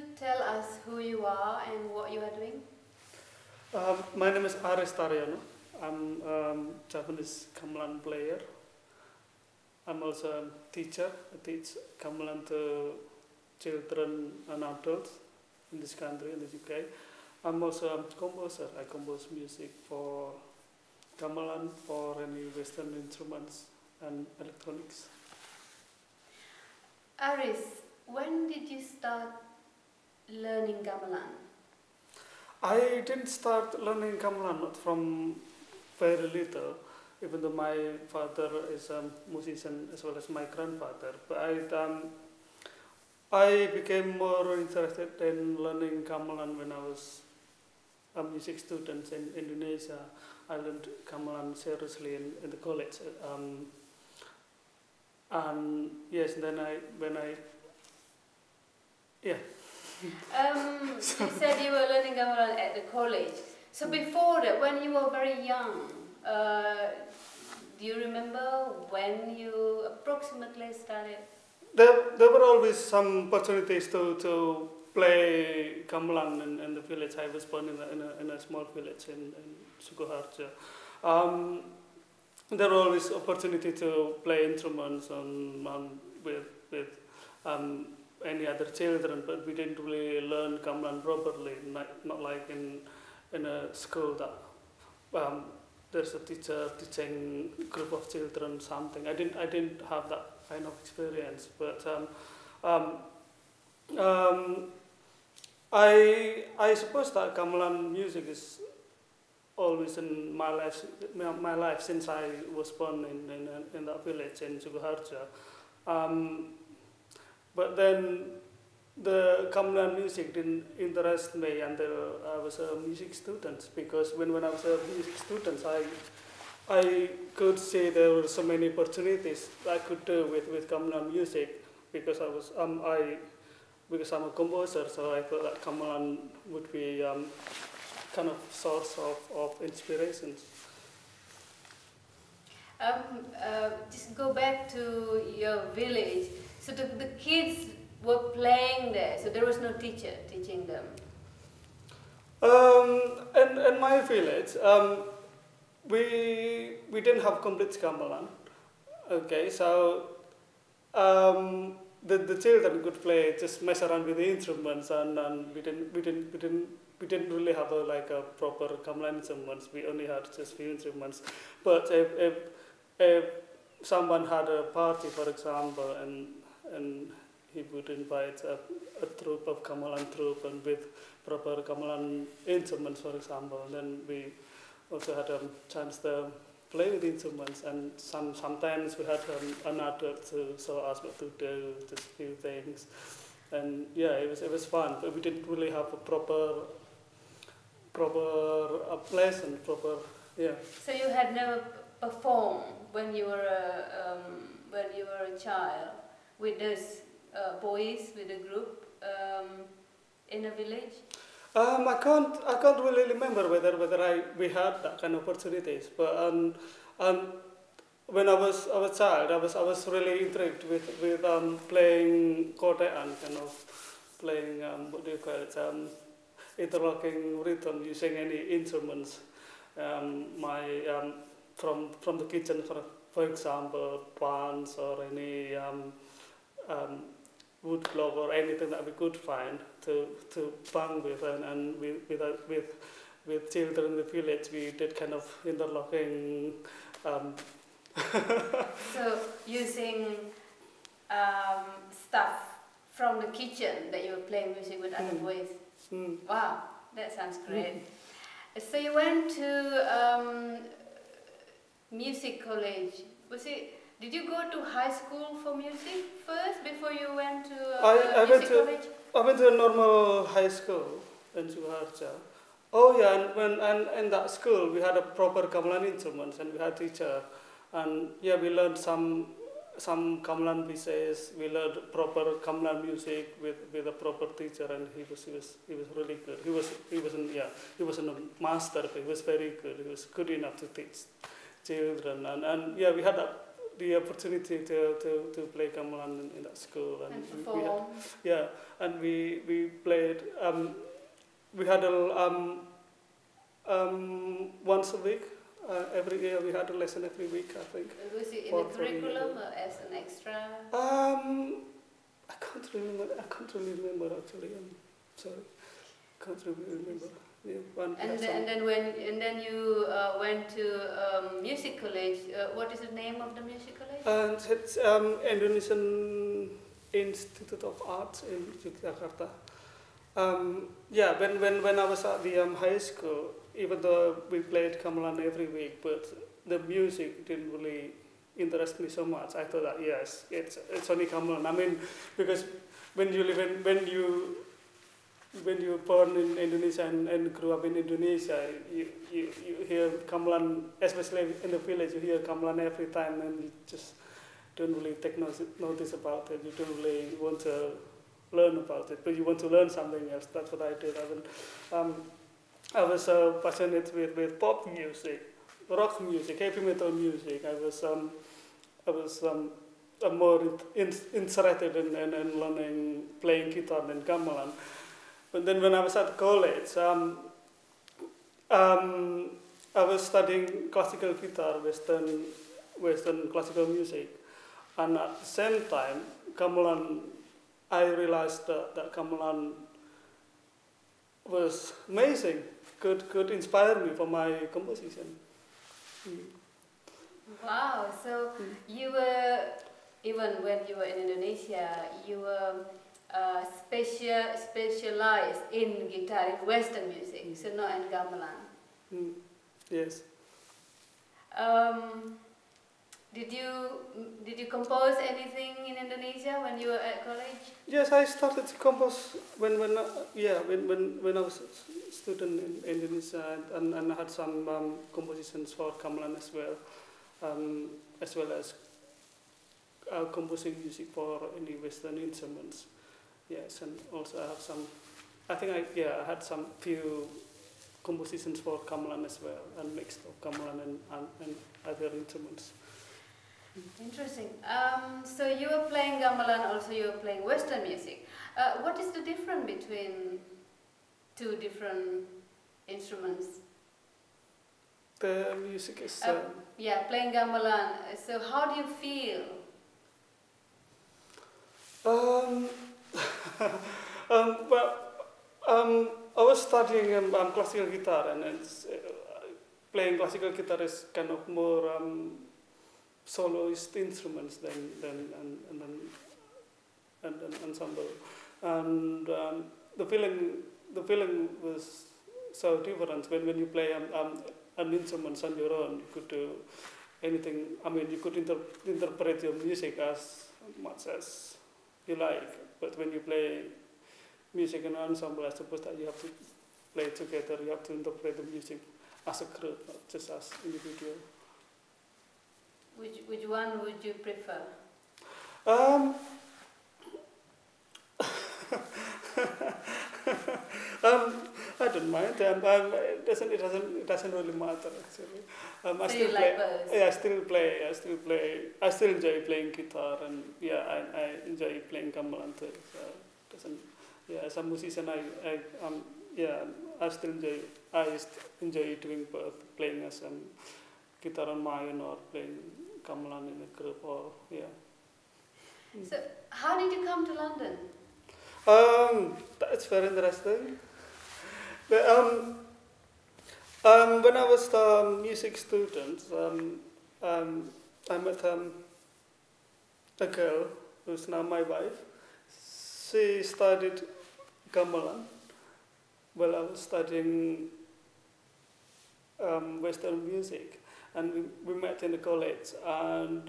tell us who you are and what you are doing? My name is Aris Daryono. I'm Javanese gamelan player. I'm also a teacher. I teach gamelan to children and adults in this country, in the UK. I'm also a composer. I compose music for gamelan, for any Western instruments and electronics. Aris, when did you start learning gamelan? I didn't start learning gamelan not from very little, even though my father is a musician as well as my grandfather. But I became more interested in learning gamelan when I was a music student in Indonesia. I learned gamelan seriously in the college. And yes, then yeah. You said you were learning gamelan at the college. So before that, when you were very young, do you remember when you approximately started? There were always some opportunities to play gamelan in the village. I was born in a small village in Sukoharjo. There were always opportunity to play instruments with any other children, but we didn't really learn gamelan properly. Not like in a school that there's a teacher teaching a group of children something. I didn't have that kind of experience, but I suppose that gamelan music is always in my life since I was born in that village in Sukoharjo. But then the gamelan music didn't interest me until I was a music student, because when I was a music student, I could see there were so many opportunities I could do with gamelan music, because I'm a composer, so I thought that gamelan would be kind of source of inspirations. Just go back to your village. So the kids were playing there, so there was no teacher teaching them? In my village, we didn't have complete gamelan. Okay, so the children could play, just mess around with the instruments, and we didn't really have a proper gamelan instruments. We only had just few instruments. But if someone had a party, for example, and he would invite a troupe of gamelan troupe and with proper gamelan instruments, for example, and then we also had a chance to play with instruments, and sometimes we had an adult to show us what to do, just few things, and yeah, it was fun, but we didn't really have a proper lesson, yeah. So you had never performed when you were a child with those boys, with a group in a village? I can't really remember whether we had that kind of opportunities, but when I was a child, I was really intrigued with playing kotean, kind of playing what do you call it, interlocking rhythm using any instruments. From the kitchen, for example, pans or any wood block or anything that we could find to bang with, and with children in the village, we did kind of interlocking. So using stuff from the kitchen that you were playing music with other boys. Wow, that sounds great. So you went to music college. Did you go to high school for music first before you went to music college? I went to a normal high school in Sukoharjo. Oh yeah, and in that school we had a proper gamelan instruments, and we had a teacher, and yeah, we learned some gamelan pieces. We learned proper gamelan music with a proper teacher, and he was really good. He wasn't a master, but he was very good. He was good enough to teach children, and yeah, we had the opportunity to play gamelan in that school, and perform. We played. We had once a week. Every year we had a lesson every week, I think. Was it in the curriculum or as an extra? I can't remember. I can't really remember actually. I'm sorry, can't really remember. Yeah, and then you went to music college. What is the name of the music college? It's Indonesian Institute of Arts in Yogyakarta. When I was at the high school, even though we played gamelan every week, but the music didn't really interest me so much. I thought that yes, it's only gamelan. I mean, because when you were born in Indonesia and grew up in Indonesia, you hear gamelan, especially in the village. You hear gamelan every time, and you just don't really take notice about it. You don't really want to learn about it, but you want to learn something else. That's what I did. I was passionate with pop music, rock music, heavy metal music. I was more interested in learning playing guitar and gamelan. But then when I was at college, I was studying classical guitar, Western classical music, and at the same time, gamelan. I realized that gamelan was amazing, could inspire me for my composition. Wow! So you were, even when you were in Indonesia, you were specialized in guitar, in Western music, so not in gamelan. Yes. Did you compose anything in Indonesia when you were at college? Yes, I started to compose when I was a student in Indonesia, and I had some compositions for gamelan as well as composing music for any Western instruments. Yes, and also I have some. I had some few compositions for gamelan as well, and mixed of gamelan and other instruments. Interesting. So you were playing gamelan, also you were playing Western music. What is the difference between two different instruments? The music is... playing gamelan. So how do you feel? I was studying classical guitar, and it's, playing classical guitar is kind of more soloist instruments than ensemble, and the feeling was so different when you play an instrument on your own. You could do anything. I mean, you could interpret your music as much as you like, but when you play music in an ensemble, I suppose that you have to play together. You have to interpret the music as a group, not just as individual. Which one would you prefer? I don't mind. It doesn't really matter actually. I still play. Both? Yeah, I still enjoy playing guitar, and I enjoy playing gamelan too. So it doesn't. Yeah, as a musician, I still enjoy doing both, playing as guitar on my own or playing gamelan in a group or So how did you come to London? That's very interesting. When I was a music student, I met a girl who's now my wife. She studied gamelan while I was studying Western music, and we met in the college, and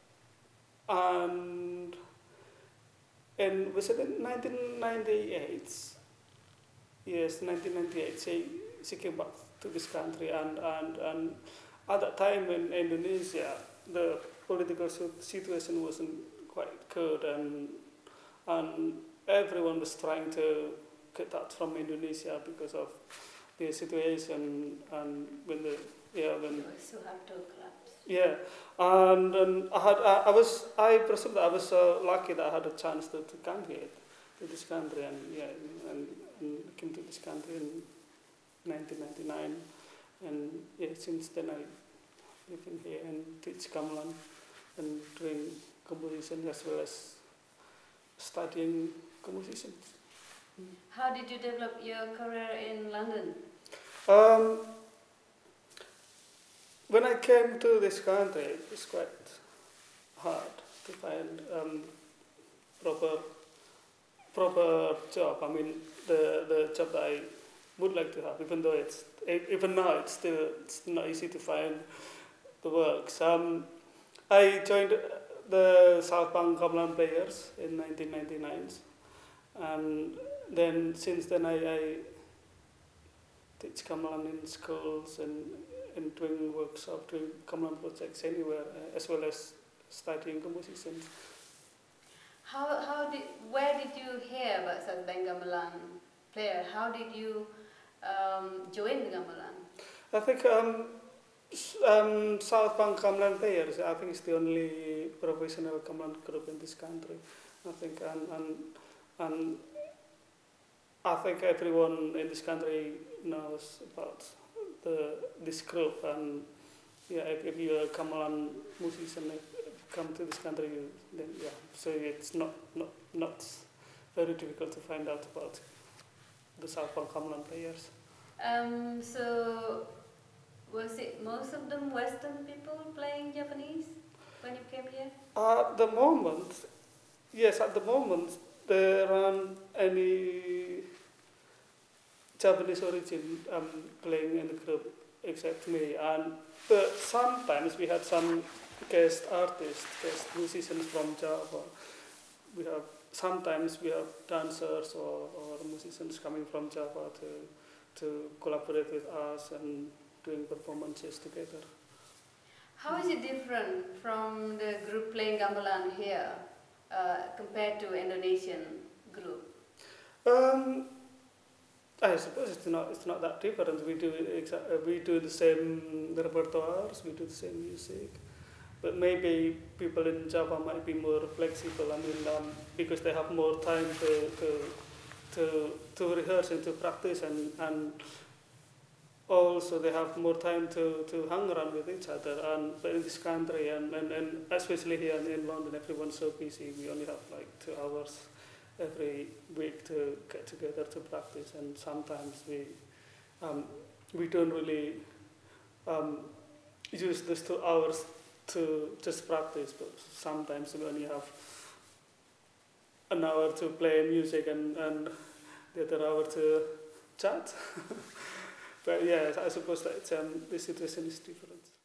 was it in 1998? Yes, 1998. She came back to this country, and at that time in Indonesia, the political situation wasn't quite good, and everyone was trying to get out from Indonesia because of the situation, and when it was so hard to collapse. Yeah, and I presume that I was lucky that I had a chance to come here to this country, and yeah, and came to this country in 1999, and yeah, since then I live in here and teach gamelan and doing composition as well as studying composition. How did you develop your career in London? When I came to this country, it was quite hard to find proper job. I mean, the job that I would like to have, even though even now it's not easy to find the work. So, I joined the Southbank Gamelan Players in 1999, and then since then I teach gamelan in schools and doing workshops, doing gamelan projects anywhere, as well as studying compositions. Where did you hear about Southbank Gamelan Player? How did you join gamelan? I think Southbank Gamelan Players, I think, is the only professional gamelan group in this country. I think, and I think everyone in this country knows about this group, and yeah, if you're a gamelan musician, come to this country, then yeah, so it's not very difficult to find out about the Southbank Gamelan Players. So was it most of them Western people playing Javanese when you came here? At the moment, yes, at the moment there aren't any Japanese origin playing in the group except me, but sometimes we had some guest artists, guest musicians from Java. Sometimes we have dancers or musicians coming from Java to collaborate with us and doing performances together. How is it different from the group playing gamelan here compared to Indonesian group? I suppose it's not that different. We do the same repertoires, we do the same music, but maybe people in Java might be more flexible. I mean, because they have more time to rehearse and to practice, and also they have more time to hang around with each other. But in this country, and especially here in London, everyone's so busy. We only have like 2 hours every week to get together to practice, and sometimes we don't really use those 2 hours to just practice, but sometimes we only have an hour to play music and the other hour to chat. But yeah, I suppose that the situation is different.